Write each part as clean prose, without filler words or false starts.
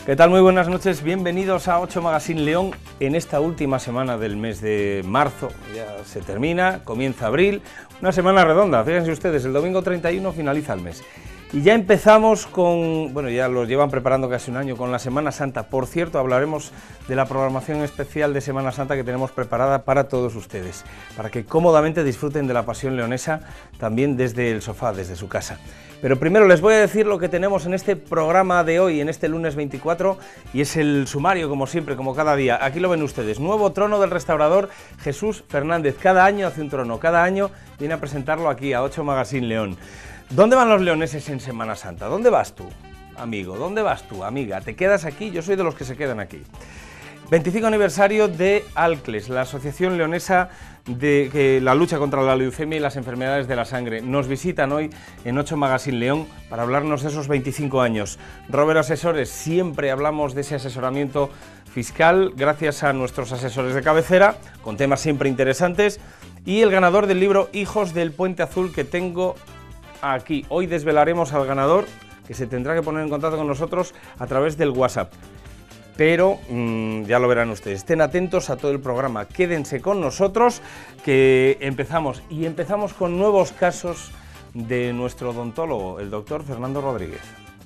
¿Qué tal? Muy buenas noches, bienvenidos a 8 Magazine León en esta última semana del mes de marzo. Ya se termina, comienza abril, una semana redonda, fíjense ustedes, el domingo 31 finaliza el mes. Y ya empezamos con, bueno, ya los llevan preparando casi un año, con la Semana Santa. Por cierto, hablaremos de la programación especial de Semana Santa que tenemos preparada para todos ustedes, para que cómodamente disfruten de la pasión leonesa también desde el sofá, desde su casa. Pero primero les voy a decir lo que tenemos en este programa de hoy, en este lunes 24, y es el sumario, como siempre, como cada día. Aquí lo ven ustedes, nuevo trono del restaurador Jesús Fernández. Cada año hace un trono, cada año viene a presentarlo aquí, a 8 Magazine León. ¿Dónde van los leoneses en Semana Santa? ¿Dónde vas tú, amigo? ¿Dónde vas tú, amiga? ¿Te quedas aquí? Yo soy de los que se quedan aquí. 25 aniversario de ALCLES, la Asociación Leonesa de la lucha contra la leucemia y las enfermedades de la sangre. Nos visitan hoy en 8 Magazine León para hablarnos de esos 25 años. Robert Asesores, siempre hablamos de ese asesoramiento fiscal gracias a nuestros asesores de cabecera, con temas siempre interesantes, y el ganador del libro Hijos del Puente Azul que tengo aquí. Hoy desvelaremos al ganador, que se tendrá que poner en contacto con nosotros a través del WhatsApp. Pero ya lo verán ustedes. Estén atentos a todo el programa. Quédense con nosotros, que empezamos. Y empezamos con nuevos casos de nuestro odontólogo, el doctor Fernando Rodríguez.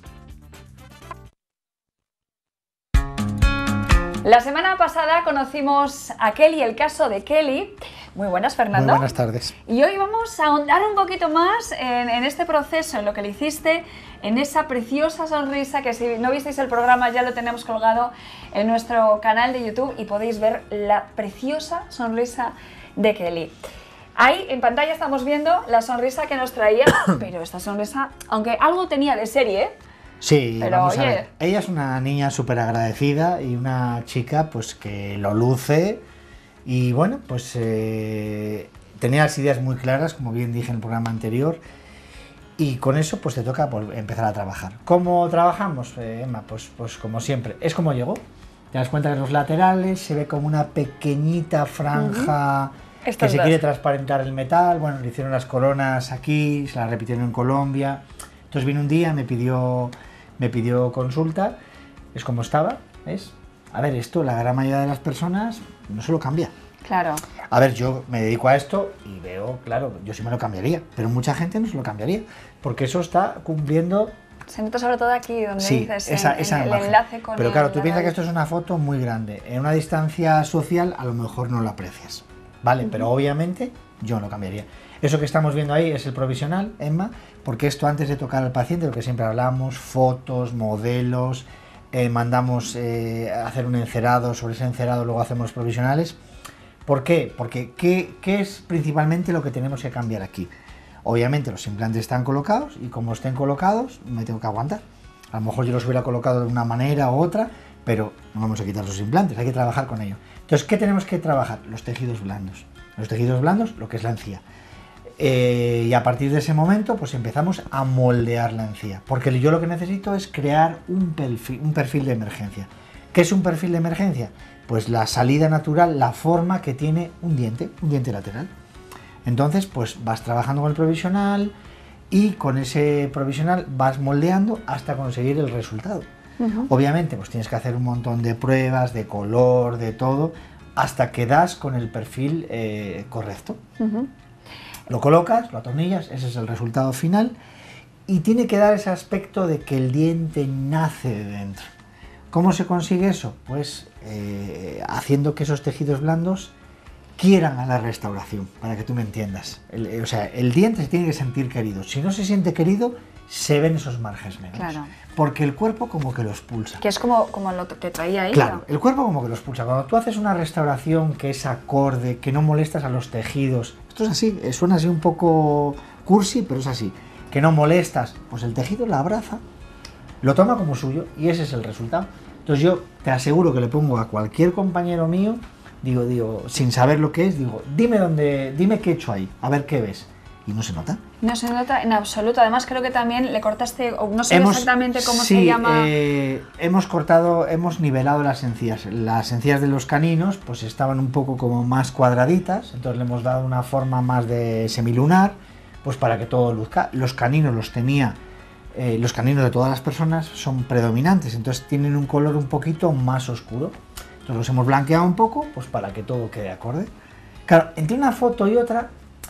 La semana pasada conocimos a Kelly, el caso de Kelly. Muy buenas, Fernando. Muy buenas tardes. Y hoy vamos a ahondar un poquito más en este proceso, en lo que le hiciste, en esa preciosa sonrisa que, si no visteis el programa, ya lo tenemos colgado en nuestro canal de YouTube y podéis ver la preciosa sonrisa de Kelly. Ahí en pantalla estamos viendo la sonrisa que nos traía, pero esta sonrisa, aunque algo tenía de serie, sí, pero vamos oye, a ver. Ella es una niña súper agradecida y una chica pues que lo luce y bueno, pues tenía las ideas muy claras, como bien dije en el programa anterior, y con eso pues te toca empezar a trabajar. ¿Cómo trabajamos, Emma? Pues como siempre, es como llegó. Te das cuenta que en los laterales se ve como una pequeñita franja que se quiere transparentar el metal. Bueno, le hicieron las coronas aquí, se las repitieron en Colombia. Entonces vino un día, me pidió consulta, es como estaba, ¿ves? A ver, esto la gran mayoría de las personas no se lo cambia. claro. A ver, yo me dedico a esto y veo, claro, yo sí me lo cambiaría, pero mucha gente no se lo cambiaría, porque eso está cumpliendo... Se nota sobre todo aquí, donde sí, dices esa el imagen. enlace con pero claro, tú piensas que nariz. esto es una foto muy grande, en una distancia social a lo mejor no lo aprecias, ¿vale? Pero obviamente yo lo cambiaría. Eso que estamos viendo ahí es el provisional, Emma, porque esto antes de tocar al paciente, lo que siempre hablamos, fotos, modelos, mandamos hacer un encerado, sobre ese encerado luego hacemos los provisionales. ¿Por qué? Porque ¿qué es principalmente lo que tenemos que cambiar aquí? Obviamente los implantes están colocados y como estén colocados me tengo que aguantar. A lo mejor yo los hubiera colocado de una manera u otra, pero no vamos a quitar los implantes, hay que trabajar con ello. Entonces, ¿qué tenemos que trabajar? Los tejidos blandos. Los tejidos blandos, lo que es la encía. Y a partir de ese momento pues empezamos a moldear la encía, porque yo lo que necesito es crear un perfil de emergencia. ¿Qué es un perfil de emergencia? Pues la salida natural, la forma que tiene un diente lateral. Entonces pues vas trabajando con el provisional y con ese provisional vas moldeando hasta conseguir el resultado. Obviamente pues tienes que hacer un montón de pruebas, de color, de todo, hasta que das con el perfil correcto. Lo colocas, lo atornillas, ese es el resultado final y tiene que dar ese aspecto de que el diente nace de dentro. ¿Cómo se consigue eso? Pues haciendo que esos tejidos blandos quieran a la restauración, para que tú me entiendas. O sea, el diente se tiene que sentir querido. Si no se siente querido, se ven esos márgenes negros. Claro. Porque el cuerpo como que lo expulsa. Que es como lo que traía ahí. Claro, el cuerpo como que lo expulsa. Cuando tú haces una restauración que es acorde, que no molestas a los tejidos, esto es así, suena así un poco cursi, pero es así, que no molestas, pues el tejido la abraza, lo toma como suyo y ese es el resultado. Entonces yo te aseguro que le pongo a cualquier compañero mío, digo, sin saber lo que es, digo, dime qué he hecho ahí, a ver qué ves. Y no se nota. No se nota en absoluto. Además creo que también le cortaste, o no sé exactamente cómo se llama. Hemos nivelado las encías. Las encías de los caninos pues estaban un poco como más cuadraditas, entonces le hemos dado una forma más de semilunar, pues para que todo luzca. Los caninos los tenía los caninos de todas las personas son predominantes, entonces tienen un color un poquito más oscuro. Entonces los hemos blanqueado un poco, pues para que todo quede acorde. Claro, entre una foto y otra,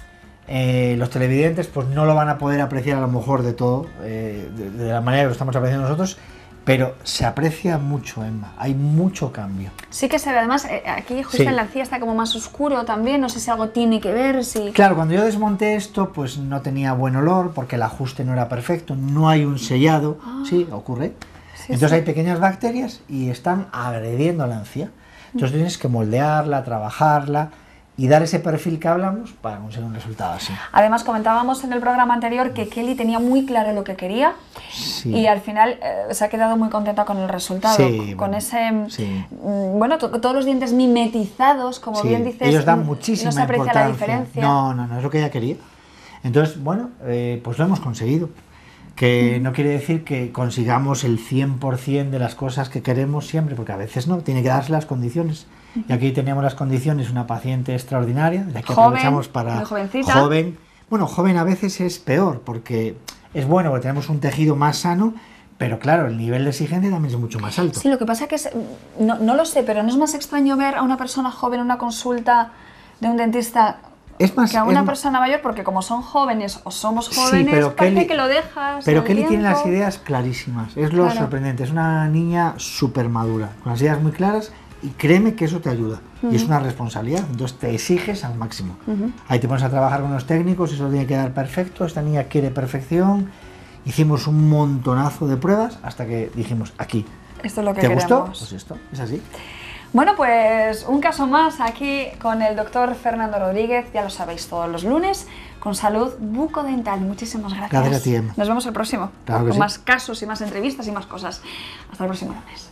los televidentes pues no lo van a poder apreciar a lo mejor de todo, de la manera que lo estamos apreciando nosotros, pero se aprecia mucho, Emma, hay mucho cambio. Sí que se ve, además, aquí justo en la encía está como más oscuro también, no sé si algo tiene que ver, si... Claro, cuando yo desmonté esto, pues no tenía buen olor, porque el ajuste no era perfecto, no hay un sellado, sí, ocurre. Sí, entonces hay pequeñas bacterias y están agrediendo la encía. Entonces tienes que moldearla, trabajarla y dar ese perfil que hablamos para conseguir un resultado así. Además, comentábamos en el programa anterior que Kelly tenía muy claro lo que quería y al final se ha quedado muy contenta con el resultado, con ese... Bueno, todos los dientes mimetizados, como bien dices, ellos dan muchísima no se aprecia importancia. la diferencia. No, es lo que ella quería. Entonces, bueno, pues lo hemos conseguido. Que no quiere decir que consigamos el 100% de las cosas que queremos siempre, porque a veces no, tiene que darse las condiciones. Y aquí teníamos las condiciones, una paciente extraordinaria, de aquí aprovechamos para... Muy jovencita. Joven. Bueno, joven a veces es peor, porque es bueno, porque tenemos un tejido más sano, pero claro, el nivel de exigencia también es mucho más alto. Sí, lo que pasa que no lo sé, pero ¿no es más extraño ver a una persona joven en una consulta de un dentista que a una persona mayor? Porque como son jóvenes o somos jóvenes, pero parece que lo dejas. Pero Kelly tiene las ideas clarísimas, es lo sorprendente, es una niña súper madura, con las ideas muy claras. Y créeme que eso te ayuda, y es una responsabilidad, entonces te exiges al máximo. Ahí te pones a trabajar con los técnicos, eso tiene que dar perfecto, esta niña quiere perfección, hicimos un montonazo de pruebas hasta que dijimos, aquí. Esto es lo que ¿Te queremos. gustó? Pues esto, es así. Bueno, pues un caso más aquí con el doctor Fernando Rodríguez, ya lo sabéis, todos los lunes, con Salud Bucodental. Muchísimas gracias. Gracias a ti, Emma. Nos vemos el próximo, claro que con sí. más casos y más entrevistas y más cosas. Hasta el próximo lunes.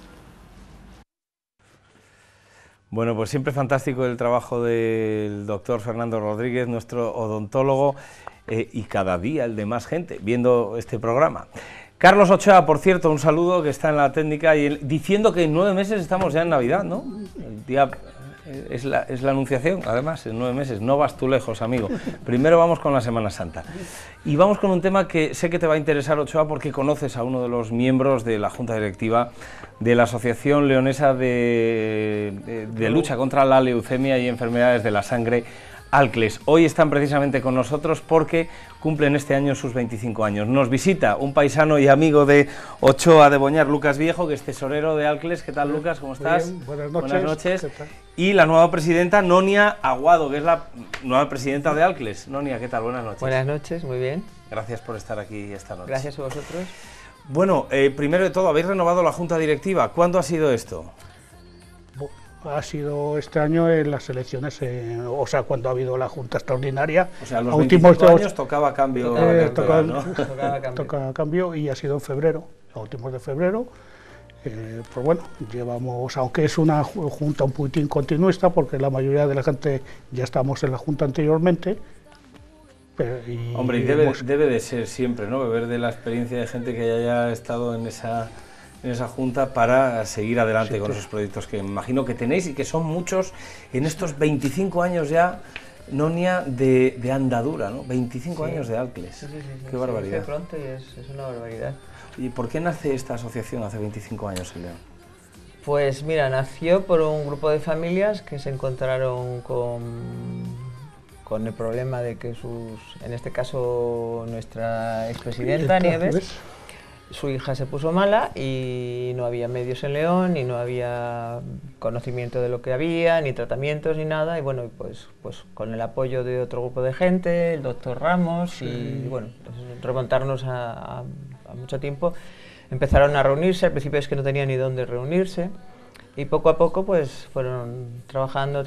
Bueno, pues siempre fantástico el trabajo del doctor Fernando Rodríguez, nuestro odontólogo, y cada día el de más gente viendo este programa. Carlos Ochoa, por cierto, un saludo, que está en la técnica y diciendo que en 9 meses estamos ya en Navidad, ¿no? El día es la anunciación, además, en 9 meses, no vas tú lejos, amigo. Primero vamos con la Semana Santa. Y vamos con un tema que sé que te va a interesar, Ochoa, porque conoces a uno de los miembros de la Junta Directiva de la Asociación Leonesa de Lucha contra la Leucemia y Enfermedades de la Sangre, ALCLES. Hoy están precisamente con nosotros porque cumplen este año sus 25 años. Nos visita un paisano y amigo de Ochoa de Boñar, Lucas Viejo, que es tesorero de ALCLES. ¿Qué tal, Lucas? ¿Cómo estás? Bien, buenas noches. Buenas noches. Y la nueva presidenta, Nonia Aguado, que es la nueva presidenta de ALCLES. Nonia, ¿qué tal? Buenas noches. Buenas noches, muy bien. Gracias por estar aquí esta noche. Gracias a vosotros. Bueno, primero de todo, habéis renovado la Junta Directiva. ¿Cuándo ha sido esto? Ha sido este año en las elecciones, o sea, cuando ha habido la Junta Extraordinaria. O sea, a los 25 años tocaba cambio. Tocaba cambio y ha sido en febrero, a últimos de febrero. Pues bueno, llevamos, aunque es una Junta un poquitín continuista, porque la mayoría de la gente ya estamos en la Junta anteriormente. Hombre, y debe de ser siempre, ¿no? Beber de la experiencia de gente que haya estado en esa junta para seguir adelante con esos proyectos que me imagino que tenéis y que son muchos en estos 25 años ya, Nonia, de andadura, ¿no? 25 años de ALCLES. Qué barbaridad. De pronto y es una barbaridad. ¿Y por qué nace esta asociación hace 25 años en León? Pues mira, nació por un grupo de familias que se encontraron con el problema de que en este caso nuestra expresidenta Nieves, su hija se puso mala y no había medios en León y no había conocimiento de lo que había, ni tratamientos ni nada, y bueno, pues con el apoyo de otro grupo de gente, el doctor Ramos, y bueno, pues remontarnos a mucho tiempo, empezaron a reunirse. Al principio es que no tenían ni dónde reunirse, y poco a poco pues fueron trabajando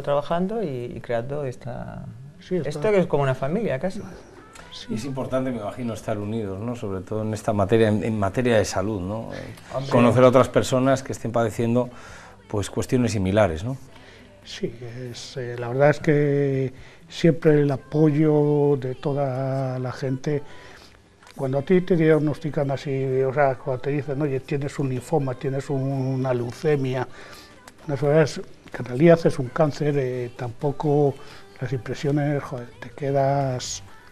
y creando esto que es como una familia casi. Sí. Es importante, me imagino, estar unidos, ¿no? Sobre todo en esta materia, en materia de salud, ¿no? Conocer a otras personas que estén padeciendo pues cuestiones similares, ¿no? Sí, la verdad es que siempre el apoyo de toda la gente. Cuando a ti te diagnostican así, o sea, cuando te dicen, oye, tienes un linfoma, tienes una leucemia, una enfermedad que en realidad es un cáncer, tampoco las impresiones, joder, te quedas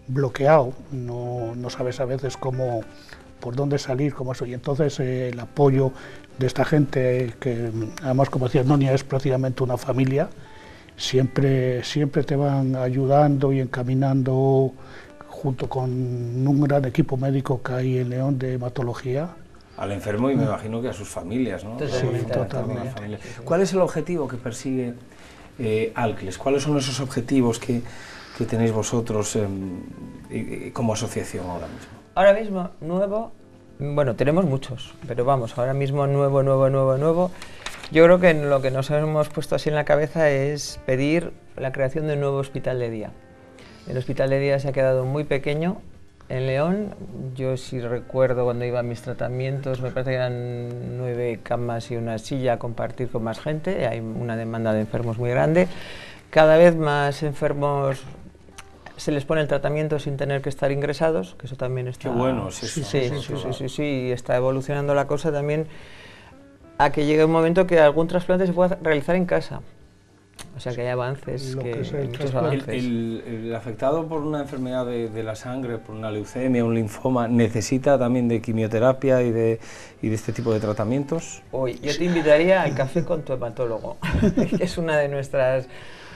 bloqueado, no sabes a veces cómo, por dónde salir, cómo eso, y entonces el apoyo de esta gente, que además, como decía Nonia, es prácticamente una familia, siempre te van ayudando y encaminando, junto con un gran equipo médico que hay en León de hematología. Al enfermo y me imagino que a sus familias, ¿no? Totalmente. ¿Cuál es el objetivo que persigue Alcles? ¿Cuáles son esos objetivos que tenéis vosotros como asociación ahora mismo? Ahora mismo, nuevo, bueno, tenemos muchos, pero vamos, ahora mismo nuevo. Yo creo que lo que nos hemos puesto así en la cabeza es pedir la creación de un nuevo hospital de día. El hospital de día se ha quedado muy pequeño en León. Yo sí recuerdo cuando iba a mis tratamientos, me parece que eran 9 camas y una silla a compartir con más gente. Hay una demanda de enfermos muy grande. Cada vez más enfermos se les pone el tratamiento sin tener que estar ingresados, que eso también está... Qué bueno es eso. Sí, está evolucionando la cosa también a que llegue un momento que algún trasplante se pueda realizar en casa. O sea, que hay avances, muchos avances. El afectado por una enfermedad de la sangre, por una leucemia, un linfoma, ¿necesita también de quimioterapia y de este tipo de tratamientos? Hoy, yo te invitaría al café con tu hematólogo, que es una de nuestras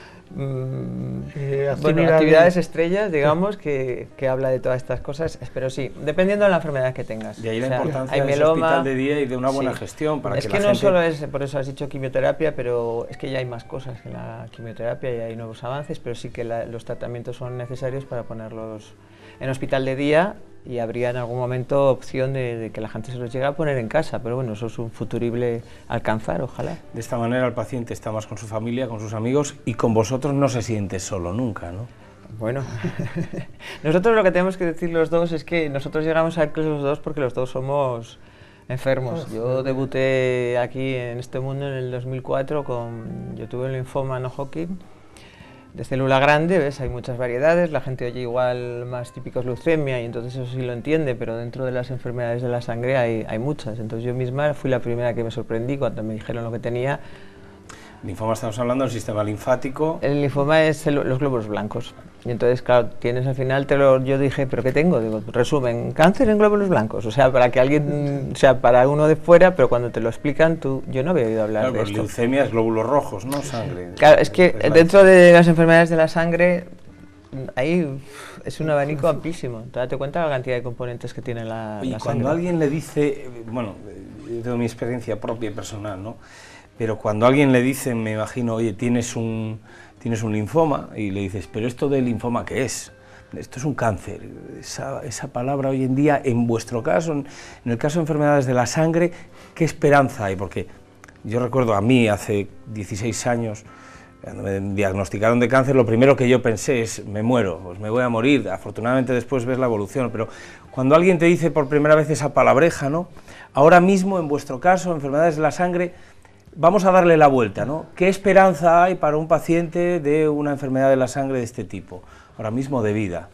actividades estrellas, digamos, que habla de todas estas cosas, pero sí, dependiendo de la enfermedad que tengas. De ahí la importancia de ese hospital de día y de una buena gestión para que la gente... no solo es, por eso has dicho quimioterapia, pero es que ya hay más cosas que la quimioterapia y hay nuevos avances, pero sí que los tratamientos son necesarios para ponerlos en hospital de día, y habría en algún momento opción de que la gente se los llegue a poner en casa, pero bueno, eso es un futurible alcanzar, ojalá. De esta manera el paciente está más con su familia, con sus amigos, y con vosotros no se siente solo nunca, ¿no? Bueno, nosotros lo que tenemos que decir los dos es que nosotros llegamos a Alcles los dos porque los dos somos enfermos. Yo debuté aquí en este mundo en el 2004 yo tuve un linfoma no Hodgkin de célula grande, ¿ves? Hay muchas variedades, la gente oye igual más típicos leucemia y entonces eso sí lo entiende, pero dentro de las enfermedades de la sangre hay muchas. Entonces yo misma fui la primera que me sorprendí cuando me dijeron lo que tenía. Linfoma, estamos hablando del sistema linfático. El linfoma es los glóbulos blancos. Y entonces, claro, tienes al final, yo dije, ¿pero qué tengo? Digo, resumen, cáncer en glóbulos blancos. O sea, para que alguien, o sea, para uno de fuera, pero cuando te lo explican, yo no había oído hablar de esto. Leucemia es glóbulos rojos, ¿no? Sangre. Claro, es que dentro de las enfermedades de la sangre, ahí es un abanico amplísimo. Date cuenta de la cantidad de componentes que tiene la sangre. Y cuando alguien le dice, bueno, yo tengo mi experiencia propia y personal, ¿no? Pero cuando alguien le dice, me imagino, oye, tienes un linfoma, y le dices, pero ¿esto del linfoma qué es? Esto es un cáncer. Esa palabra hoy en día, en vuestro caso, en el caso de enfermedades de la sangre, ¿qué esperanza hay? Porque yo recuerdo a mí, hace 16 años, cuando me diagnosticaron de cáncer, lo primero que yo pensé es, me muero, pues me voy a morir. Afortunadamente después ves la evolución, pero cuando alguien te dice por primera vez esa palabreja, ¿no? Ahora mismo, en vuestro caso, enfermedades de la sangre, vamos a darle la vuelta, ¿no? ¿Qué esperanza hay para un paciente de una enfermedad de la sangre de este tipo, ahora mismo de vida?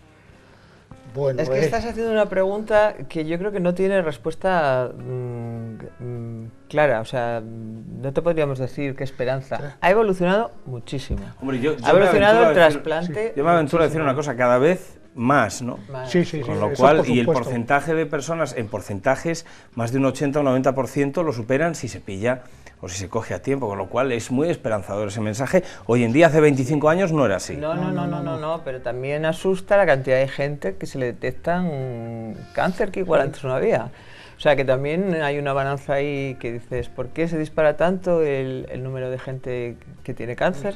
Bueno, es que estás haciendo una pregunta que yo creo que no tiene respuesta clara, o sea, no te podríamos decir qué esperanza. Ha evolucionado muchísimo. Hombre, ha evolucionado el trasplante. Yo me aventuro a decir una cosa, cada vez más, ¿no? Sí. Con lo cual, y el porcentaje de personas, en porcentajes, más de un 80 o 90% lo superan si se pilla o si se coge a tiempo, con lo cual es muy esperanzador ese mensaje. Hoy en día, hace 25 años, no era así. No, pero también asusta la cantidad de gente que se le detectan cáncer que igual antes no había. O sea, que también hay una balanza ahí que dices, ¿por qué se dispara tanto el número de gente que tiene cáncer?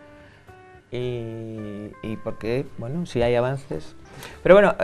Y por qué, bueno, si hay avances. Pero bueno,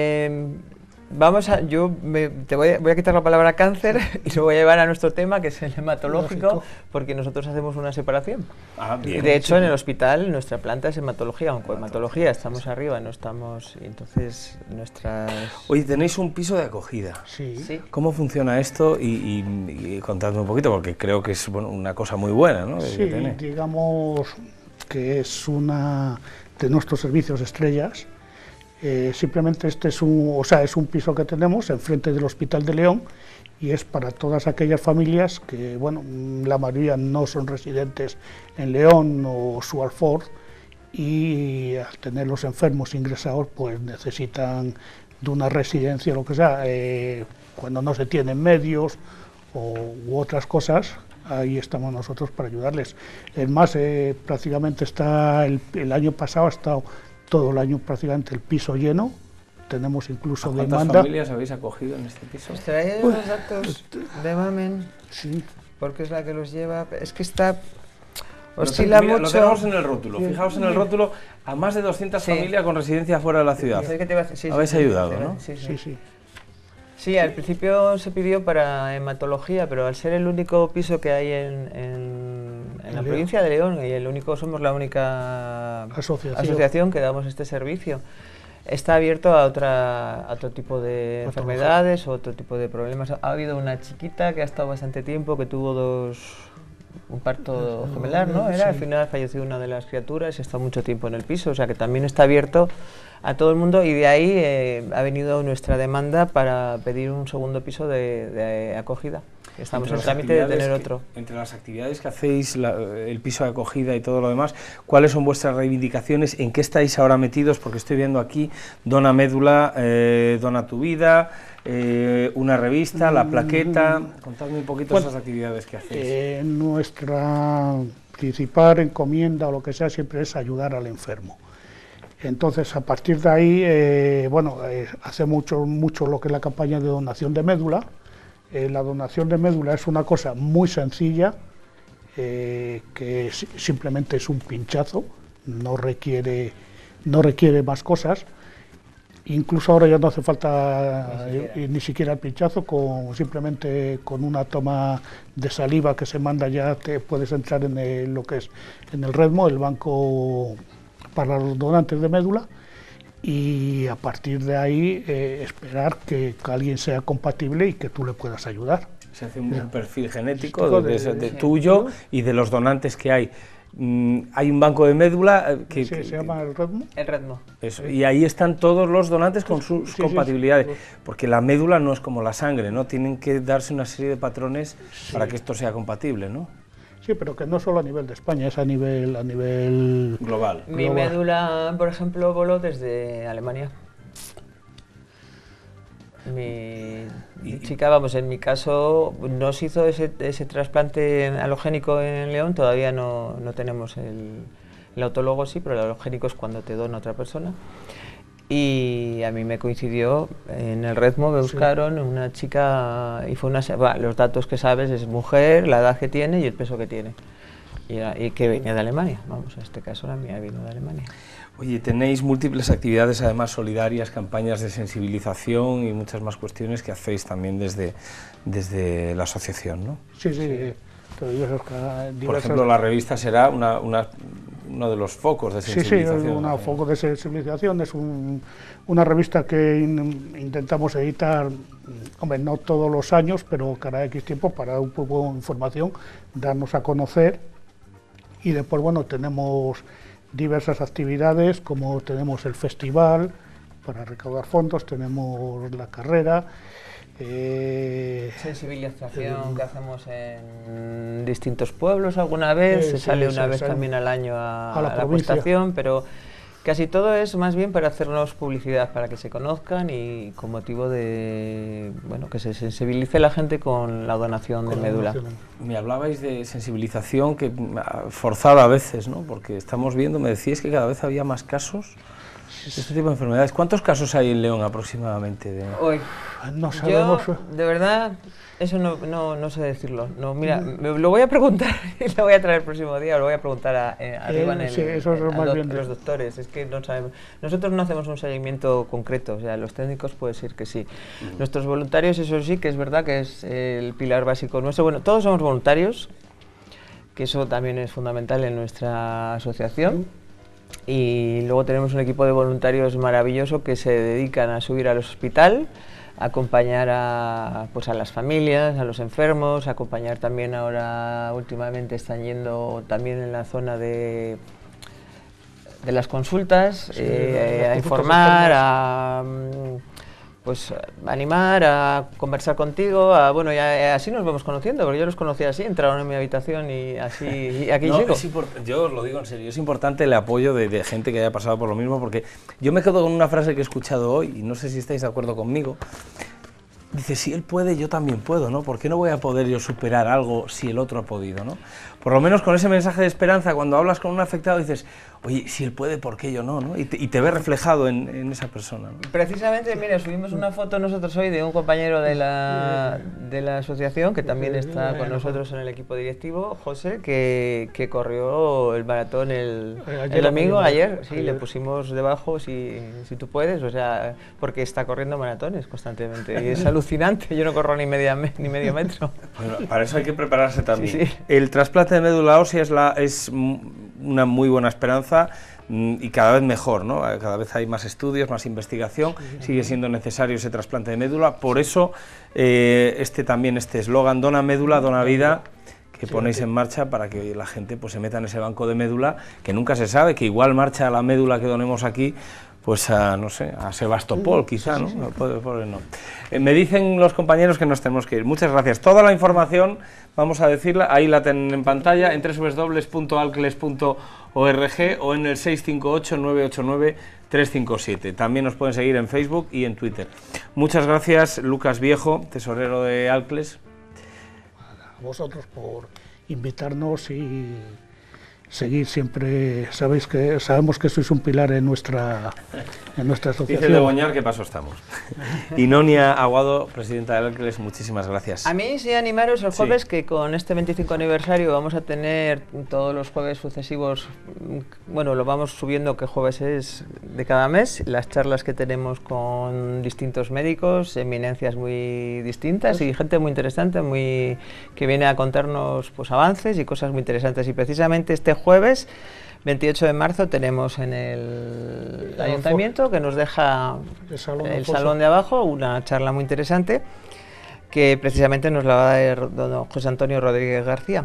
voy a quitar la palabra cáncer y lo voy a llevar a nuestro tema, que es el hematológico, porque nosotros hacemos una separación. Bien. De hecho, en el hospital nuestra planta es hematología, aunque hematología estamos arriba, no estamos, entonces nuestras... Oye, tenéis un piso de acogida. Sí. ¿Cómo funciona esto? Y contadme un poquito, porque creo que es una cosa muy buena, ¿no? Sí, digamos que es una de nuestros servicios estrellas. Simplemente este es un piso que tenemos enfrente del Hospital de León y es para todas aquellas familias que, bueno, la mayoría no son residentes en León o su Alfort y al tener los enfermos ingresados pues necesitan de una residencia o lo que sea, cuando no se tienen medios u otras cosas, ahí estamos nosotros para ayudarles. Es más, prácticamente está el año pasado ha estado todo el año prácticamente el piso lleno. Tenemos incluso demanda. ¿Cuántas familias habéis acogido en este piso? Os trae los datos de Mamen, Sí. porque es la que los lleva. Es que está... oscila Mira, mucho. Lo tenemos en el rótulo. Fijaos en el rótulo, a más de 200 Sí. familias con residencia fuera de la ciudad. ¿Sabes qué te iba a decir? Sí, Habéis sí, ayudado, sí, ¿no? Sí, sí. Sí, sí. Sí, al principio se pidió para hematología, pero al ser el único piso que hay en la León. provincia de León, y somos la única asociación que damos este servicio, está abierto a otro tipo de enfermedades o otro tipo de problemas. Ha habido una chiquita que ha estado bastante tiempo, que tuvo un parto gemelar, ¿no? Al final falleció una de las criaturas y está mucho tiempo en el piso, o sea que también está abierto a todo el mundo, y de ahí ha venido nuestra demanda para pedir un segundo piso de acogida. Estamos en trámite de tener otro. Entre las actividades que hacéis, el piso de acogida y todo lo demás, ¿cuáles son vuestras reivindicaciones? ¿En qué estáis ahora metidos? Porque estoy viendo aquí Dona Médula, Dona tu vida, una revista, La Plaqueta. Contadme un poquito esas actividades que hacéis. Nuestra principal encomienda o lo que sea siempre es ayudar al enfermo. Entonces, a partir de ahí, hace mucho lo que es la campaña de donación de médula. La donación de médula es una cosa muy sencilla, que simplemente es un pinchazo, no requiere más cosas. Incluso ahora ya no hace falta ni siquiera el pinchazo, simplemente con una toma de saliva que se manda ya te puedes entrar en lo que es en el REDMO, el banco para los donantes de médula, y a partir de ahí esperar que alguien sea compatible y que tú le puedas ayudar. Se hace un perfil genético de tuyo y de los donantes que hay. Hay un banco de médula que se llama el REDMO. El REDMO. Eso, y ahí están todos los donantes con sus compatibilidades, porque la médula no es como la sangre, ¿no? Tienen que darse una serie de patrones para que esto sea compatible, ¿no? Sí, pero que no solo a nivel de España, es a nivel global. Mi médula, por ejemplo, voló desde Alemania. Mi chica, en mi caso, nos hizo ese trasplante halogénico en León, todavía no tenemos el autólogo, sí, pero el halogénico es cuando te dona otra persona. Y a mí me coincidió, en el REDMO me buscaron una chica, y fue los datos que sabes, es mujer, la edad que tiene y el peso que tiene. Y que venía de Alemania, en este caso la mía vino de Alemania. Oye, tenéis múltiples actividades además solidarias, campañas de sensibilización y muchas más cuestiones que hacéis también desde la asociación, ¿no? Sí. Por ejemplo, la revista será uno de los focos de sensibilización. Sí, un foco de sensibilización. Es una revista que intentamos editar, no todos los años, pero cada X tiempo para dar un poco de información, darnos a conocer. Y después, tenemos diversas actividades, como tenemos el festival para recaudar fondos, tenemos la carrera. Sensibilización que hacemos en distintos pueblos alguna vez, se sale una vez también al año a la acuestación, pero casi todo es más bien para hacernos publicidad, para que se conozcan y con motivo de que se sensibilice la gente con la donación de médula. Me hablabais de sensibilización que forzada a veces, ¿no? Porque estamos viendo, me decíais que cada vez había más casos de este tipo de enfermedades. ¿Cuántos casos hay en León aproximadamente? Hoy. No sabemos. Yo, de verdad, eso no sé decirlo. No, mira, lo voy a preguntar y lo voy a traer el próximo día, lo voy a preguntar arriba en los doctores. Es que no sabemos. Nosotros no hacemos un seguimiento concreto, o sea, los técnicos puede ser que sí. Nuestros voluntarios, eso sí, que es verdad que es el pilar básico nuestro. Todos somos voluntarios, que eso también es fundamental en nuestra asociación. Y luego tenemos un equipo de voluntarios maravilloso que se dedican a subir al hospital, a acompañar a las familias, a los enfermos, a acompañar también ahora últimamente están yendo también en la zona de las consultas, a informar, a pues animar, a conversar contigo, bueno, y así nos vamos conociendo, porque yo los conocí así, entraron en mi habitación y así, y aquí No, llego. yo os lo digo en serio, es importante el apoyo de gente que haya pasado por lo mismo, porque yo me quedo con una frase que he escuchado hoy, y no sé si estáis de acuerdo conmigo. Dice, si él puede, yo también puedo, ¿no? ¿Por qué no voy a poder yo superar algo si el otro ha podido, ¿no? Por lo menos con ese mensaje de esperanza, cuando hablas con un afectado dices, oye, si él puede, ¿por qué yo no? ¿No? Y te ves reflejado en esa persona, ¿no? Precisamente, mira, subimos una foto nosotros hoy de un compañero de la asociación, que también está con nosotros en el equipo directivo, José, que corrió el maratón el domingo, ayer, sí, le pusimos debajo si tú puedes, o sea, porque está corriendo maratones constantemente, y es alucinante, yo no corro ni medio metro. Bueno, para eso hay que prepararse también. Sí, sí. El trasplante de médula ósea es una muy buena esperanza y cada vez mejor, ¿no? Cada vez hay más estudios, más investigación, sigue siendo necesario ese trasplante de médula, por eso este eslogan, dona médula, dona vida, que ponéis en marcha para que la gente pues se meta en ese banco de médula, que nunca se sabe, que igual marcha la médula que donemos aquí, pues a, no sé, a Sebastopol quizá, ¿no? No. Me dicen los compañeros que nos tenemos que ir. Muchas gracias. Toda la información, vamos a decirla, ahí la tienen en pantalla, en www.alcles.org o en el 658-989-357. También nos pueden seguir en Facebook y en Twitter. Muchas gracias, Lucas Viejo, tesorero de Alcles. A vosotros por invitarnos y seguir siempre, sabemos que sois un pilar en nuestra asociación. Dice de Boñar qué paso estamos. Y Nonia Aguado, presidenta de Alcles, muchísimas gracias. A mí sí animaros el jueves, que con este 25 aniversario vamos a tener todos los jueves sucesivos, bueno, lo vamos subiendo que jueves es de cada mes, las charlas que tenemos con distintos médicos, eminencias muy distintas y gente muy interesante, que viene a contarnos pues avances y cosas muy interesantes, y precisamente este jueves 28 de marzo tenemos en el ayuntamiento, que nos deja el salón de abajo, una charla muy interesante que precisamente nos la va a dar don José Antonio Rodríguez García.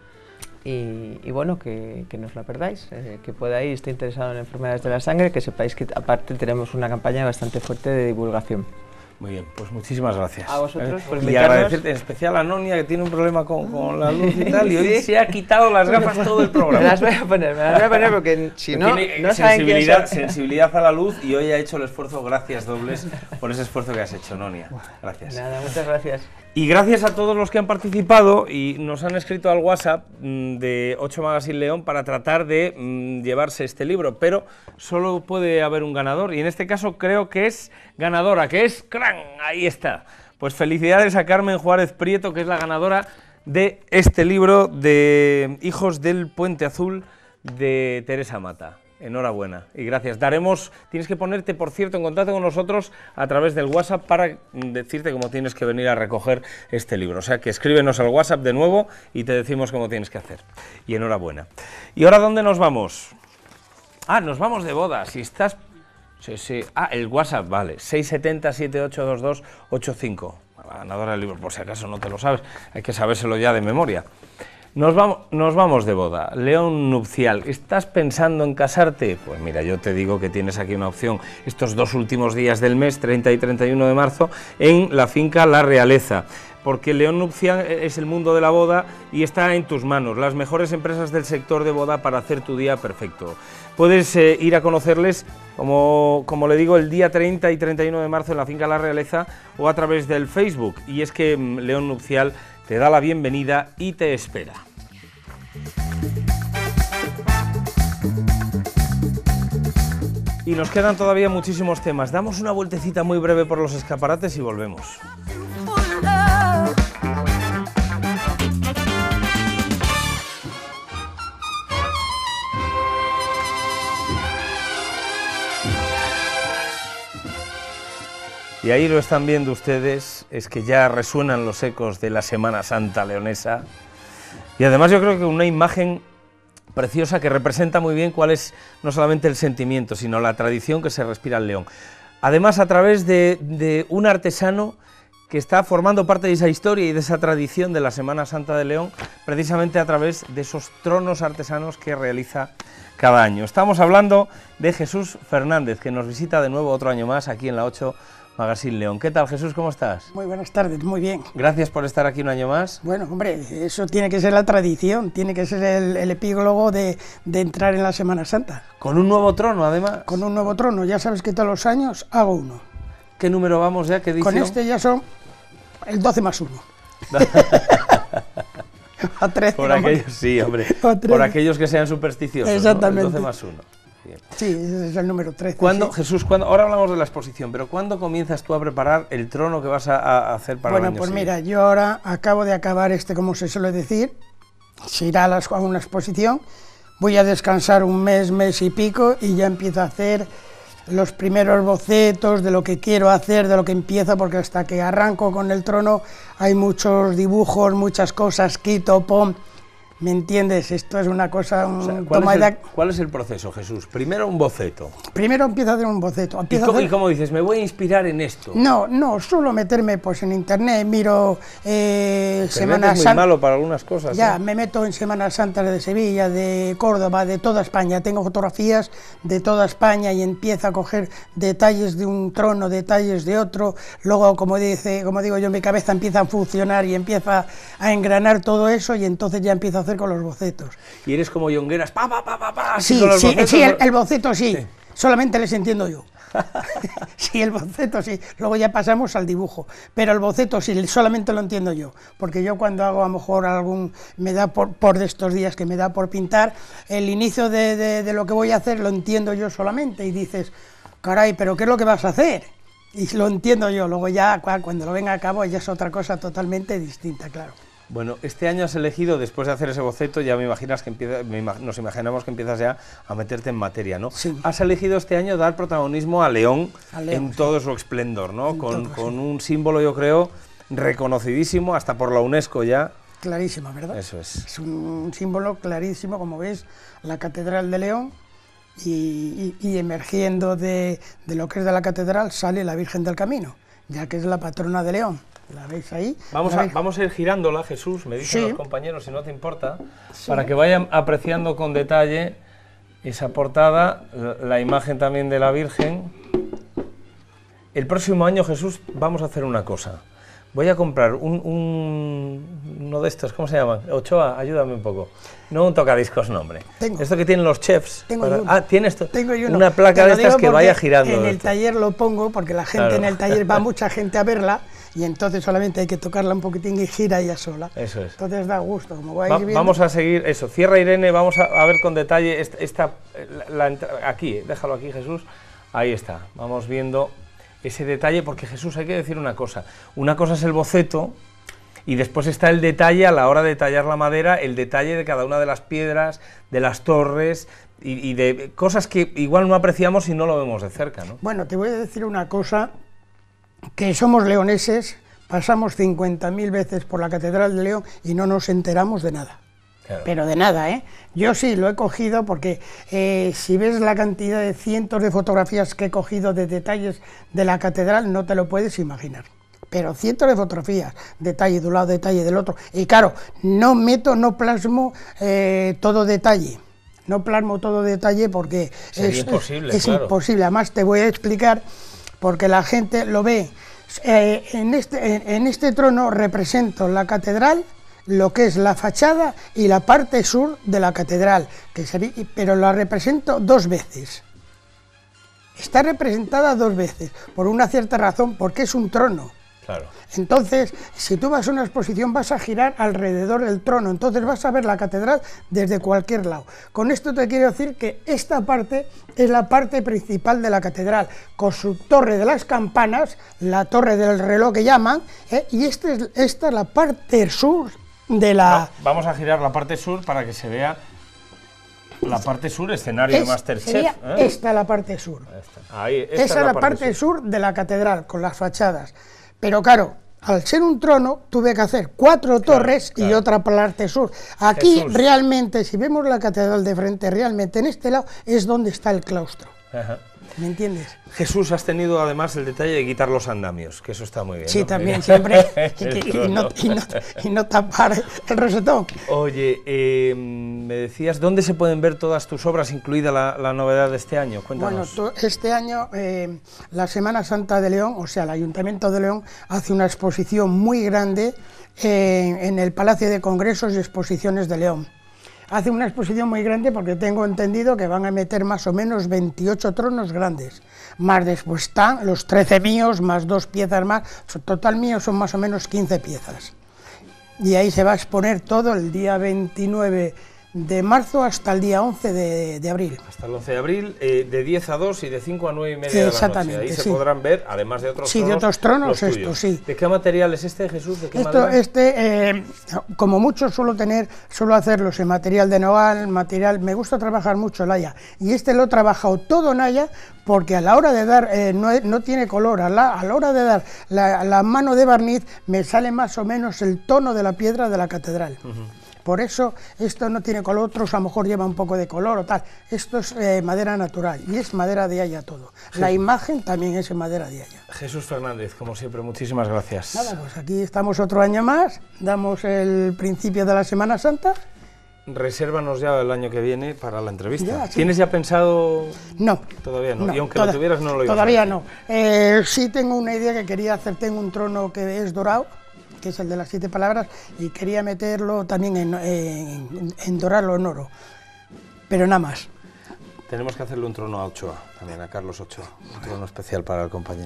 Y bueno, que no os la perdáis, que podáis, esté interesado en enfermedades de la sangre, que sepáis que aparte tenemos una campaña bastante fuerte de divulgación. Muy bien, pues muchísimas gracias. A vosotros por y invitarnos. agradecerte en especial a Nonia, que tiene un problema con la luz y tal, y hoy se ha quitado las gafas todo el programa. Me las voy a poner porque si no, no saben quién soy. Sensibilidad a la luz, y hoy ha hecho el esfuerzo, gracias dobles por ese esfuerzo que has hecho, Nonia. Gracias. Nada, muchas gracias. Y gracias a todos los que han participado y nos han escrito al WhatsApp de 8 Magazine León para tratar de llevarse este libro, pero solo puede haber un ganador, y en este caso creo que es ganadora, que es ¡cran! Ahí está. Pues felicidades a Carmen Juárez Prieto, que es la ganadora de este libro de Hijos del Puente Azul de Teresa Mata. Enhorabuena y gracias. Tienes que ponerte, por cierto, en contacto con nosotros a través del WhatsApp para decirte cómo tienes que venir a recoger este libro. O sea, que escríbenos al WhatsApp de nuevo y te decimos cómo tienes que hacer. Y enhorabuena. ¿Y ahora dónde nos vamos? Ah, nos vamos de boda. Si estás... Sí. Ah, el WhatsApp, vale. 670-7822-85. La ganadora del libro, por si acaso no te lo sabes. Hay que sabérselo ya de memoria. Nos vamos de boda. León nupcial. ¿Estás pensando en casarte? Pues mira, yo te digo que tienes aquí una opción estos 2 últimos días del mes, 30 y 31 de marzo, en la finca La Realeza. Porque León Nupcial es el mundo de la boda y está en tus manos. Las mejores empresas del sector de boda para hacer tu día perfecto. Puedes ir a conocerles, como le digo, el día 30 y 31 de marzo en la finca La Realeza o a través del Facebook. Y es que León Nupcial te da la bienvenida y te espera. Y nos quedan todavía muchísimos temas. Damos una vueltecita muy breve por los escaparates y volvemos. Y ahí lo están viendo ustedes, es que ya resuenan los ecos de la Semana Santa leonesa. Y además yo creo que una imagen preciosa que representa muy bien cuál es no solamente el sentimiento, sino la tradición que se respira en León. Además, a través de un artesano que está formando parte de esa historia y de esa tradición de la Semana Santa de León, precisamente a través de esos tronos artesanos que realiza cada año. Estamos hablando de Jesús Fernández, que nos visita de nuevo otro año más aquí en la 8 Magazine León. ¿Qué tal, Jesús? ¿Cómo estás? Muy buenas tardes, muy bien. Gracias por estar aquí un año más. Bueno, hombre, eso tiene que ser la tradición, tiene que ser el epílogo de entrar en la Semana Santa. Con un nuevo trono, además. Con un nuevo trono, ya sabes que todos los años hago uno. ¿Qué número vamos ya? ¿Qué edición? Con este ya son el 12 más 1. A 13. Por aquellos, sí, hombre. Por aquellos que sean supersticiosos. Exactamente. ¿No? El 12 más 1. Bien. Sí, ese es el número 13. ¿Cuándo, sí. Jesús, ahora hablamos de la exposición, pero ¿cuándo comienzas tú a preparar el trono que vas a hacer para el año Bueno, pues siguiente? mira, yo ahora acabo de acabar como se suele decir, se irá a una exposición, voy a descansar un mes y pico y ya empiezo a hacer los primeros bocetos de lo que quiero hacer, de lo que empiezo, porque hasta que arranco con el trono hay muchos dibujos, muchas cosas, quito, pon. ¿Me entiendes? Esto es una cosa... ¿Cuál es el proceso, Jesús? Primero un boceto. Primero empiezo a hacer un boceto. ¿Y cómo dices? ¿Me voy a inspirar en esto? No, suelo meterme pues en internet, miro Semana Santa. Es muy malo para algunas cosas. Ya, me meto en Semana Santa de Sevilla, de Córdoba, de toda España. Tengo fotografías de toda España y empiezo a coger detalles de un trono, detalles de otro. Luego, como digo yo, mi cabeza empieza a funcionar y empieza a engranar todo eso y entonces ya empiezo a hacer con los bocetos. ¿Y eres como Yongueras? Sí, el boceto sí, solamente les entiendo yo. Sí, el boceto sí, luego ya pasamos al dibujo, pero el boceto sí, solamente lo entiendo yo, porque yo cuando hago a lo mejor me da por de estos días que me da por pintar, el inicio de lo que voy a hacer lo entiendo yo solamente y dices, caray, pero ¿qué es lo que vas a hacer? Y lo entiendo yo, luego ya cuando lo venga a cabo ya es otra cosa totalmente distinta, claro. Bueno, este año has elegido, después de hacer ese boceto, ya nos imaginamos que empiezas ya a meterte en materia, ¿no? Sí. Has elegido este año dar protagonismo a León, en sí. todo su esplendor, ¿no? Con sí. un símbolo, yo creo, reconocidísimo, hasta por la UNESCO ya. Clarísima, ¿verdad? Eso es. Es un símbolo clarísimo, como ves, la Catedral de León, y emergiendo de lo que es de la catedral sale la Virgen del Camino, ya que es la patrona de León. ¿La veis ahí? Vamos a ir girándola, Jesús, me dicen sí. los compañeros, si no te importa, sí. para que vayan apreciando con detalle esa portada, la imagen también de la Virgen. El próximo año, Jesús, vamos a hacer una cosa. Voy a comprar uno de estos, ¿cómo se llaman? Ochoa, ayúdame un poco. No un tocadiscos, no, hombre. Esto que tienen los chefs. ¿Tienes una placa de estas que vaya girando? En el taller lo pongo, porque la gente en el taller va mucha gente a verla, y entonces solamente hay que tocarla un poquitín y gira ella sola. Eso es. Entonces da gusto, como vais viendo. Vamos a seguir eso. Cierra, Irene, vamos a ver con detalle aquí, déjalo aquí, Jesús. Ahí está, vamos viendo ese detalle, porque Jesús, hay que decir una cosa es el boceto y después está el detalle a la hora de tallar la madera, el detalle de cada una de las piedras, de las torres y de cosas que igual no apreciamos si no lo vemos de cerca, ¿no? Bueno, te voy a decir una cosa, que somos leoneses, pasamos 50.000 veces por la Catedral de León y no nos enteramos de nada. Claro. Pero de nada, ¿eh? Yo sí lo he cogido porque si ves la cantidad de cientos de fotografías que he cogido de detalles de la catedral, no te lo puedes imaginar. Pero cientos de fotografías, detalle de un lado, detalle del otro. Y claro, no plasmo todo detalle. No plasmo todo detalle porque sería imposible, es imposible. Además te voy a explicar, porque la gente lo ve. En este trono represento la catedral, lo que es la fachada y la parte sur de la catedral, pero la represento dos veces. Está representada dos veces, por una cierta razón, porque es un trono. Claro. Entonces, si tú vas a una exposición, vas a girar alrededor del trono, entonces vas a ver la catedral desde cualquier lado. Con esto te quiero decir que esta parte es la parte principal de la catedral, con su torre de las campanas, la torre del reloj que llaman, y esta es la parte sur de la... No, vamos a girar la parte sur para que se vea la parte sur, escenario de Masterchef. Esta es la parte sur. Esa es la parte sur de la catedral, con las fachadas. Pero claro, al ser un trono, tuve que hacer 4 torres y otra parte sur. Aquí Jesús. Realmente, si vemos la catedral de frente, realmente en este lado es donde está el claustro. Ajá. ¿Me entiendes? Jesús, has tenido además el detalle de quitar los andamios, que eso está muy bien. Sí, ¿no? también, siempre. y no tapar el rosetón. Oye, me decías, ¿dónde se pueden ver todas tus obras, incluida la novedad de este año? Cuéntanos. Bueno, este año la Semana Santa de León, o sea, el Ayuntamiento de León, hace una exposición muy grande en el Palacio de Congresos y Exposiciones de León. Hace una exposición muy grande porque tengo entendido que van a meter más o menos 28 tronos grandes, más después están los 13 míos, más 2 piezas más, total mío son más o menos 15 piezas. Y ahí se va a exponer todo el día 29 de marzo hasta el día 11 de abril. Hasta el 11 de abril, de 10 a 2 y de 5 a 9 y media de la noche. Exactamente, Ahí sí. se podrán ver, además de otros sí, tronos, de otros tronos, los esto tuyos. sí. ¿De qué material es este, Jesús? ¿De qué Esto, madera? Como mucho suelo hacerlos en material de nogal, me gusta trabajar mucho Naya, y este lo he trabajado todo Naya, porque a la hora de dar, no tiene color, a la hora de dar la mano de barniz, me sale más o menos el tono de la piedra de la catedral. Por eso esto no tiene color, otros a lo mejor lleva un poco de color o tal. Esto es madera natural y es madera de haya todo. Sí. La imagen también es en madera de haya. Jesús Fernández, como siempre, muchísimas gracias. Nada, pues aquí estamos otro año más, damos el principio de la Semana Santa. Resérvanos ya el año que viene para la entrevista. Ya, sí. ¿Tienes ya pensado...? No. Todavía no. No, y aunque lo tuvieras no lo ibas a Todavía hacer. no. Sí tengo una idea que quería hacer, tengo un trono que es dorado, que es el de las 7 palabras, y quería meterlo también en dorarlo en oro, pero nada más. Tenemos que hacerle un trono a Ochoa, también a Carlos Ochoa, un trono especial para el compañero.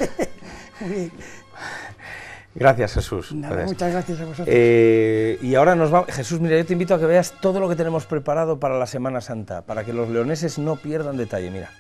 Gracias, Jesús. Nada, muchas gracias a vosotros. Y ahora nos vamos. Jesús, mira, yo te invito a que veas todo lo que tenemos preparado para la Semana Santa, para que los leoneses no pierdan detalle, mira.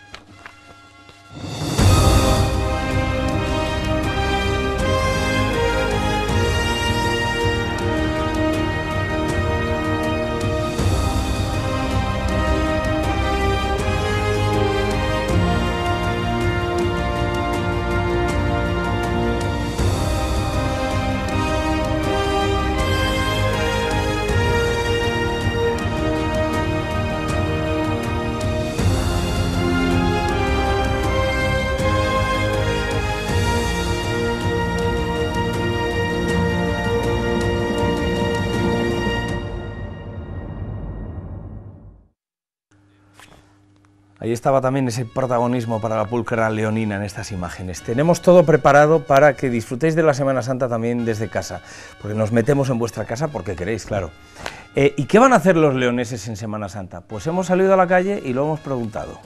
Ahí estaba también ese protagonismo para la pulcra leonina en estas imágenes. Tenemos todo preparado para que disfrutéis de la Semana Santa también desde casa, porque nos metemos en vuestra casa porque queréis, claro. ¿Y qué van a hacer los leoneses en Semana Santa? Pues hemos salido a la calle y lo hemos preguntado.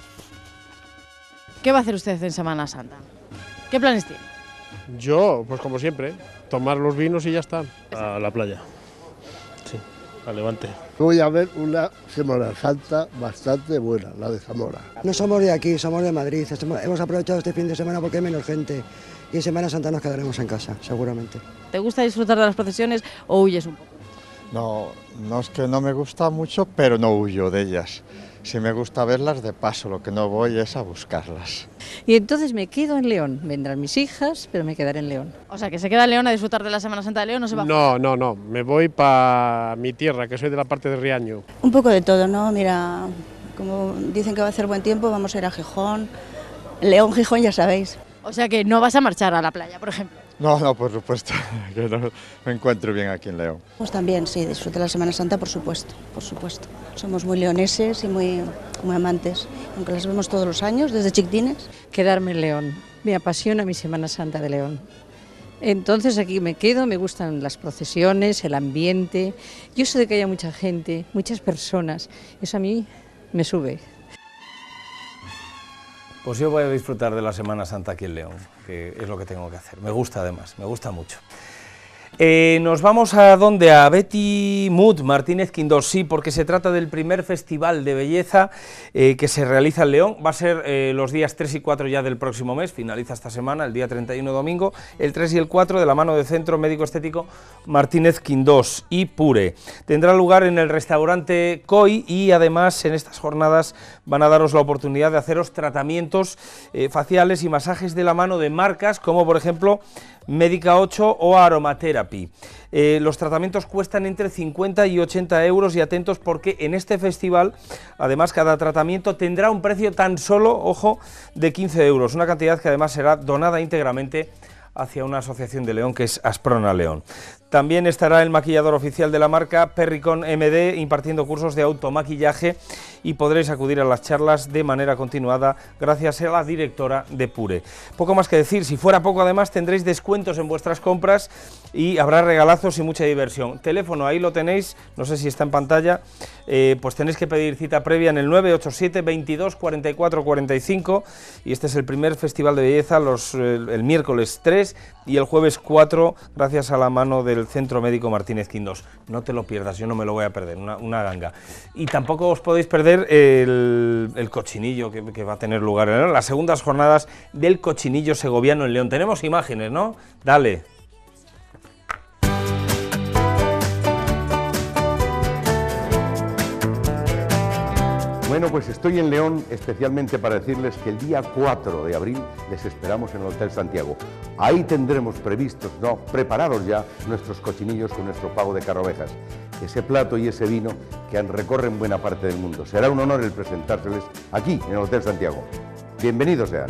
¿Qué va a hacer usted en Semana Santa? ¿Qué planes tiene? Yo, pues como siempre, tomar los vinos y ya está. A la playa. Sí, a Levante. Voy a ver una Semana Santa bastante buena, la de Zamora. No somos de aquí, somos de Madrid. Hemos aprovechado este fin de semana porque hay menos gente. Y en Semana Santa nos quedaremos en casa, seguramente. ¿Te gusta disfrutar de las procesiones o huyes un poco? No, no es que no me gusta mucho, pero no huyo de ellas. Sí me gusta verlas de paso, lo que no voy es a buscarlas. Y entonces me quedo en León. Vendrán mis hijas, pero me quedaré en León. O sea, que se queda en León a disfrutar de la Semana Santa de León, ¿no se va? No, me voy para mi tierra, que soy de la parte de Riaño. Un poco de todo, ¿no? Mira, como dicen que va a hacer buen tiempo, vamos a ir a Gijón. León, Gijón, ya sabéis. O sea que no vas a marchar a la playa, por ejemplo. No, por supuesto, que no me encuentro bien aquí en León. Pues también, sí, disfrutar la Semana Santa, por supuesto, por supuesto. Somos muy leoneses y muy amantes, aunque las vemos todos los años, desde chiquitines. Quedarme en León. Me apasiona mi Semana Santa de León. Entonces aquí me quedo, me gustan las procesiones, el ambiente. Yo sé de que haya mucha gente, muchas personas. Eso a mí me sube. Pues yo voy a disfrutar de la Semana Santa aquí en León, que es lo que tengo que hacer. Me gusta además, me gusta mucho. Nos vamos a ¿dónde? A Betty Mood Martínez Quindós, sí, porque se trata del primer festival de belleza que se realiza en León. Va a ser los días 3 y 4 ya del próximo mes, finaliza esta semana, el día 31 domingo, el 3 y el 4 de la mano del Centro Médico Estético Martínez Quindós y Pure. Tendrá lugar en el restaurante COI y además en estas jornadas van a daros la oportunidad de haceros tratamientos faciales y masajes de la mano de marcas como por ejemplo Médica 8 o Aromatherapy. Therapy. Los tratamientos cuestan entre 50 y 80 euros y atentos porque en este festival, además, cada tratamiento tendrá un precio tan solo, ojo, de 15 euros, una cantidad que además será donada íntegramente hacia una asociación de León que es Asprona León. También estará el maquillador oficial de la marca, Perricón MD, impartiendo cursos de automaquillaje y podréis acudir a las charlas de manera continuada gracias a la directora de Pure. Poco más que decir, si fuera poco además tendréis descuentos en vuestras compras y habrá regalazos y mucha diversión. Teléfono, ahí lo tenéis, no sé si está en pantalla, pues tenéis que pedir cita previa en el 987 22 44 45 y este es el primer festival de belleza el miércoles 3 y el jueves 4 gracias a la mano del Centro Médico Martínez Quindós. No te lo pierdas, yo no me lo voy a perder, una ganga. Y tampoco os podéis perder el cochinillo que va a tener lugar en las segundas jornadas del cochinillo segoviano en León. Tenemos imágenes, ¿no? Dale. Bueno, pues estoy en León especialmente para decirles que el día 4 de abril les esperamos en el Hotel Santiago. Ahí tendremos preparados ya nuestros cochinillos con nuestro pavo de carrovejas. Ese plato y ese vino que recorren buena parte del mundo. Será un honor el presentárseles aquí en el Hotel Santiago. Bienvenidos sean.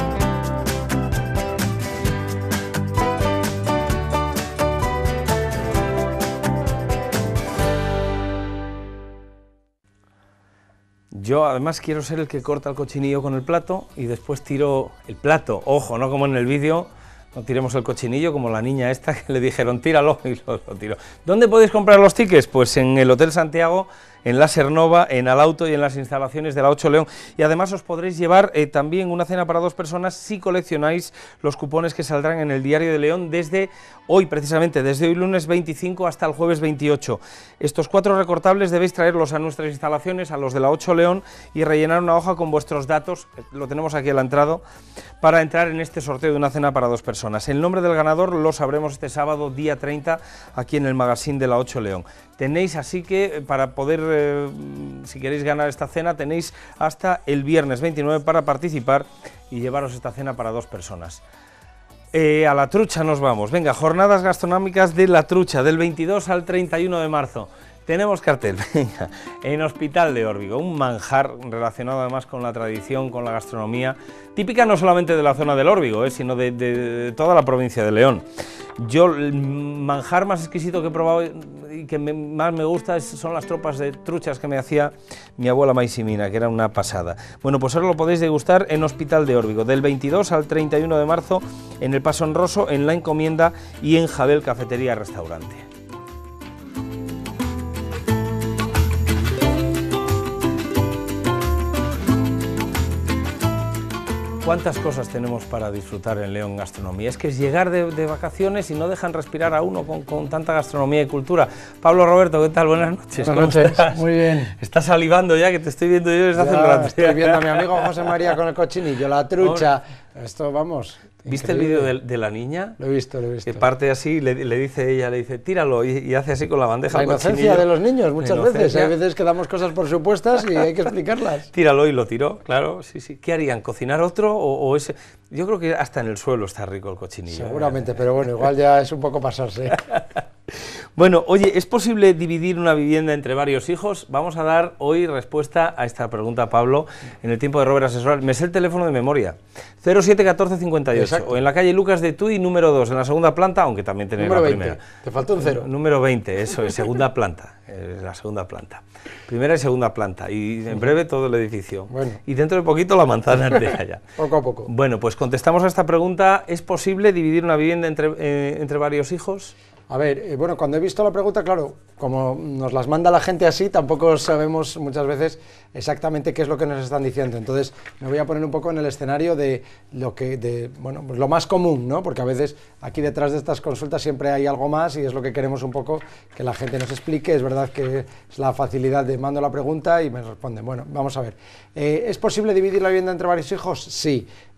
Yo además quiero ser el que corta el cochinillo con el plato y después tiro el plato, ojo, no como en el vídeo, no tiremos el cochinillo como la niña esta que le dijeron tíralo y lo tiró. ¿Dónde podéis comprar los tickets? Pues en el Hotel Santiago, en la Sernova, en Alauto y en las instalaciones de la 8 León. Y además os podréis llevar también una cena para 2 personas si coleccionáis los cupones que saldrán en el Diario de León desde hoy, precisamente, desde hoy lunes 25 hasta el jueves 28. Estos 4 recortables debéis traerlos a nuestras instalaciones, a los de la 8 León, y rellenar una hoja con vuestros datos, lo tenemos aquí a la entrada, para entrar en este sorteo de una cena para 2 personas. El nombre del ganador lo sabremos este sábado, día 30, aquí en el magazine de la 8 León. Tenéis así que, para poder, si queréis ganar esta cena, tenéis hasta el viernes 29 para participar y llevaros esta cena para 2 personas. A La Trucha nos vamos. Venga, jornadas gastronómicas de La Trucha, del 22 al 31 de marzo. Tenemos cartel, venga, en Hospital de Órbigo, un manjar relacionado además con la tradición, con la gastronomía, típica no solamente de la zona del Órbigo, sino de toda la provincia de León. Yo, el manjar más exquisito que he probado y que más me gusta son las tropas de truchas que me hacía mi abuela Maisimina, que era una pasada. Bueno, pues ahora lo podéis degustar en Hospital de Órbigo, del 22 al 31 de marzo, en el Paso Honroso, en La Encomienda y en Jabel Cafetería Restaurante. ¿Cuántas cosas tenemos para disfrutar en León Gastronomía? Es que es llegar de vacaciones y no dejan respirar a uno con tanta gastronomía y cultura. Pablo Roberto, ¿qué tal? Buenas noches. Buenas noches, estás? Muy bien. Estás salivando ya, que te estoy viendo yo desde hace un rato. Estoy viendo a mi amigo José María con el cochinillo, la trucha. Esto, vamos... ¿Viste increíble. El vídeo de la niña? Lo he visto. Que parte así, le dice ella, tíralo, y hace así con la bandeja. La inocencia de los niños, muchas veces. Hay veces que damos cosas por supuestas y hay que explicarlas. Tíralo y lo tiró, claro, sí. ¿Qué harían? ¿Cocinar otro o ese? Yo creo que hasta en el suelo está rico el cochinillo. Seguramente, pero bueno, igual ya es un poco pasarse. Bueno, oye, ¿es posible dividir una vivienda entre varios hijos? Vamos a dar hoy respuesta a esta pregunta, Pablo, en el tiempo de Robert Asesoral. Me sé el teléfono de memoria, 071458, Exacto. O en la calle Lucas de Tuy, número 2, en la segunda planta, aunque también tenéis la primera. Te faltó un 0. Número 20, eso es, segunda planta, la segunda planta. Primera y segunda planta, y en breve todo el edificio. Bueno. Y dentro de poquito la manzana entera ya. Poco a poco. Bueno, pues contestamos a esta pregunta. ¿Es posible dividir una vivienda entre varios hijos? A ver, bueno, cuando he visto la pregunta, claro, como nos las manda la gente así, tampoco sabemos muchas veces exactamente qué es lo que nos están diciendo. Entonces, me voy a poner un poco en el escenario de bueno, pues lo más común, ¿no? Porque a veces aquí detrás de estas consultas siempre hay algo más y es lo que queremos un poco que la gente nos explique. Es verdad que es la facilidad de mando la pregunta y me responden. Bueno, vamos a ver. ¿Es posible dividir la vivienda entre varios hijos? Sí.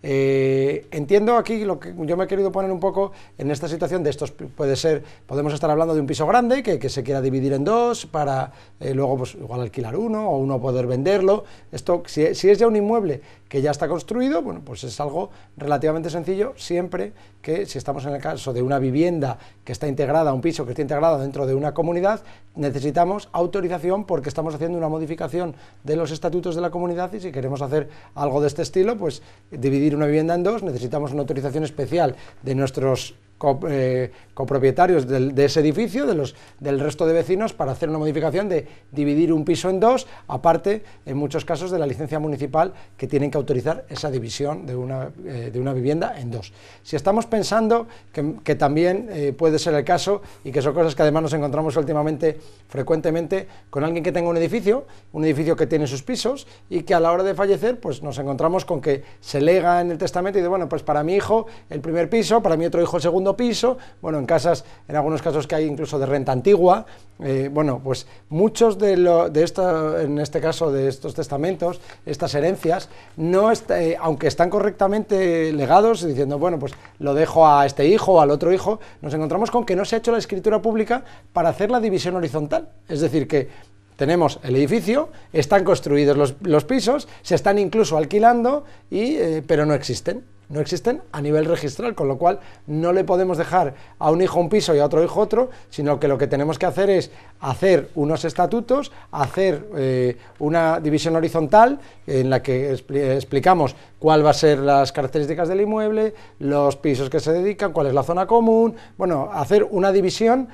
Entiendo aquí lo que yo me he querido poner un poco en esta situación de estos, podemos estar hablando de un piso grande que se quiera dividir en dos para luego pues igual alquilar uno o uno poder venderlo. Esto, si es ya un inmueble que ya está construido, bueno, pues es algo relativamente sencillo, siempre que si estamos en el caso de una vivienda que está integrada, un piso que está integrado dentro de una comunidad, necesitamos autorización porque estamos haciendo una modificación de los estatutos de la comunidad y si queremos hacer algo de este estilo, pues dividir una vivienda en dos, necesitamos una autorización especial de nuestros copropietarios de ese edificio, del resto de vecinos, para hacer una modificación de dividir un piso en dos, aparte, en muchos casos, de la licencia municipal que tienen que autorizar esa división de una vivienda en dos. Si estamos pensando que también puede ser el caso, y que son cosas que además nos encontramos últimamente frecuentemente con alguien que tenga un edificio que tiene sus pisos, y que a la hora de fallecer, pues nos encontramos con que se lega en el testamento y dice, bueno, pues para mi hijo el primer piso, para mi otro hijo el segundo piso, bueno, en algunos casos que hay incluso de renta antigua, bueno, pues muchos en este caso de estos testamentos, estas herencias, aunque están correctamente legados, diciendo, bueno, pues lo dejo a este hijo o al otro hijo, nos encontramos con que no se ha hecho la escritura pública para hacer la división horizontal, es decir, que tenemos el edificio, están construidos los pisos, se están incluso alquilando, pero no existen a nivel registral, con lo cual no le podemos dejar a un hijo un piso y a otro hijo otro, sino que lo que tenemos que hacer es hacer unos estatutos, hacer una división horizontal en la que explicamos cuál va a ser las características del inmueble, los pisos que se dedican, cuál es la zona común, bueno, hacer una división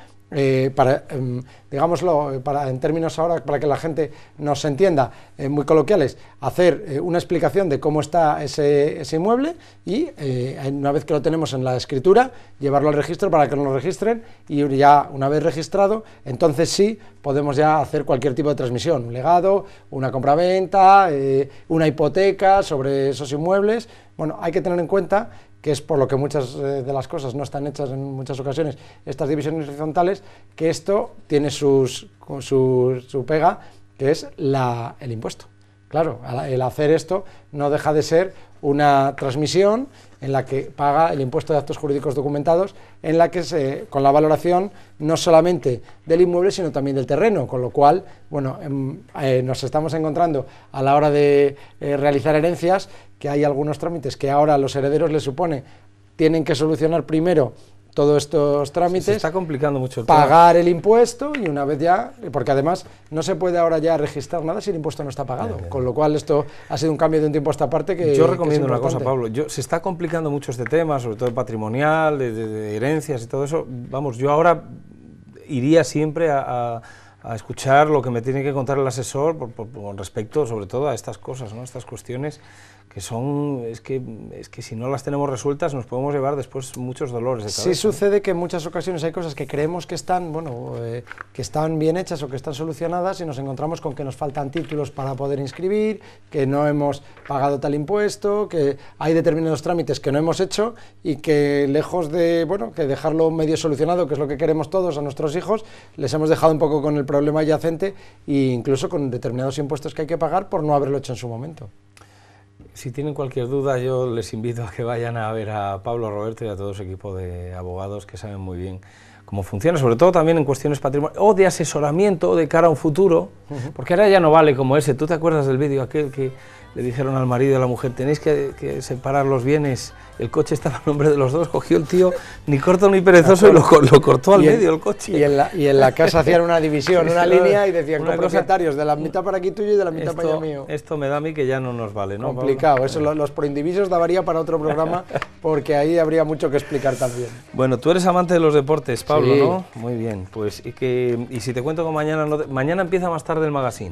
digámoslo, en términos ahora, para que la gente nos entienda, muy coloquiales, hacer una explicación de cómo está ese inmueble y una vez que lo tenemos en la escritura, llevarlo al registro para que nos lo registren y ya una vez registrado, entonces sí podemos ya hacer cualquier tipo de transmisión, un legado, una compraventa, una hipoteca sobre esos inmuebles. Bueno, hay que tener en cuenta que es por lo que muchas de las cosas no están hechas en muchas ocasiones, estas divisiones horizontales, que esto tiene su pega, que es el impuesto. Claro, el hacer esto no deja de ser una transmisión en la que paga el impuesto de actos jurídicos documentados, en la que con la valoración no solamente del inmueble, sino también del terreno, con lo cual, bueno, nos estamos encontrando a la hora de realizar herencias, que hay algunos trámites que ahora a los herederos les supone, tienen que solucionar primero todos estos trámites, se está complicando mucho el pagar el impuesto y una vez ya, porque además no se puede ahora ya registrar nada si el impuesto no está pagado, con lo cual esto ha sido un cambio de un tiempo a esta parte que yo recomiendo una cosa, Pablo, se está complicando mucho este tema, sobre todo patrimonial, de herencias y todo eso. Vamos, yo ahora iría siempre a escuchar lo que me tiene que contar el asesor con respecto sobre todo a estas cosas, ¿no? Estas cuestiones que son, es que si no las tenemos resueltas nos podemos llevar después muchos dolores de cabeza. Sí sucede que en muchas ocasiones hay cosas que creemos que están, que están bien hechas o que están solucionadas y nos encontramos con que nos faltan títulos para poder inscribir, que no hemos pagado tal impuesto, que hay determinados trámites que no hemos hecho y que lejos de, que dejarlo medio solucionado, que es lo que queremos todos a nuestros hijos, les hemos dejado un poco con el problema adyacente e incluso con determinados impuestos que hay que pagar por no haberlo hecho en su momento. Si tienen cualquier duda, yo les invito a que vayan a ver a Pablo, Roberto y a todo su equipo de abogados que saben muy bien cómo funciona, sobre todo también en cuestiones patrimoniales o de asesoramiento de cara a un futuro, porque ahora ya no vale como ese. ¿Tú te acuerdas del vídeo aquel que le dijeron al marido y a la mujer, tenéis que separar los bienes, el coche estaba a nombre de los dos, cogió el tío, ni corto ni perezoso, y lo cortó al medio el coche? Y en la casa hacían una división, una línea, y decían copropietarios, de la mitad para aquí tuyo y de la mitad para allá mío. Esto me da a mí que ya no nos vale, ¿no? Complicado, Pablo? Eso los proindivisos daría para otro programa, porque ahí habría mucho que explicar también. Bueno, tú eres amante de los deportes, Pablo, sí, ¿no? Muy bien, pues y si te cuento que mañana empieza más tarde el magazine.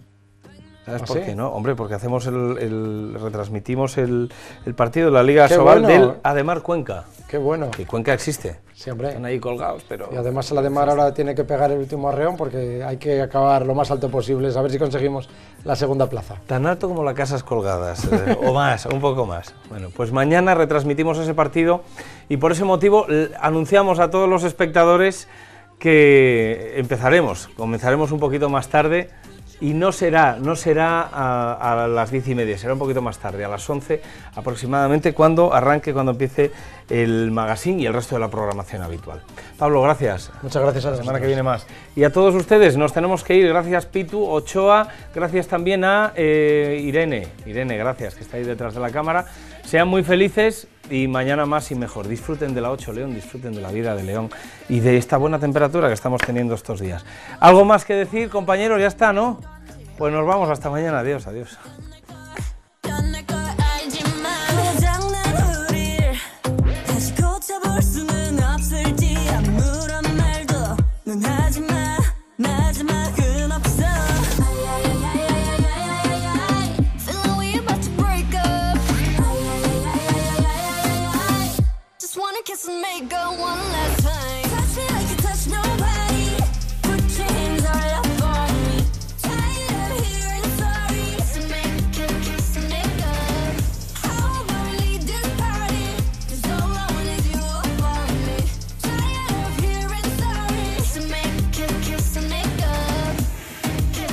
¿Sabes por qué, no? Hombre, porque hacemos retransmitimos el partido de la Liga Sobal del Ademar Cuenca. Qué bueno. Que Cuenca existe. Sí, hombre. Están ahí colgados, pero... Y además el Ademar ahora tiene que pegar el último arreón porque hay que acabar lo más alto posible, a ver si conseguimos la segunda plaza. Tan alto como las casas colgadas, o más, un poco más. Bueno, pues mañana retransmitimos ese partido y por ese motivo anunciamos a todos los espectadores que comenzaremos un poquito más tarde, y no será a las 10:30, será un poquito más tarde, a las 11 aproximadamente, cuando empiece el magazine y el resto de la programación habitual. Pablo, gracias. Muchas gracias a la semana que viene más. Y a todos ustedes, nos tenemos que ir. Gracias Pitu, Ochoa, gracias también a Irene, gracias, que está ahí detrás de la cámara. Sean muy felices y mañana más y mejor. Disfruten de la 8 León, disfruten de la vida de León y de esta buena temperatura que estamos teniendo estos días. ¿Algo más que decir, compañeros? Ya está, ¿no? Pues nos vamos, hasta mañana. Adiós, adiós.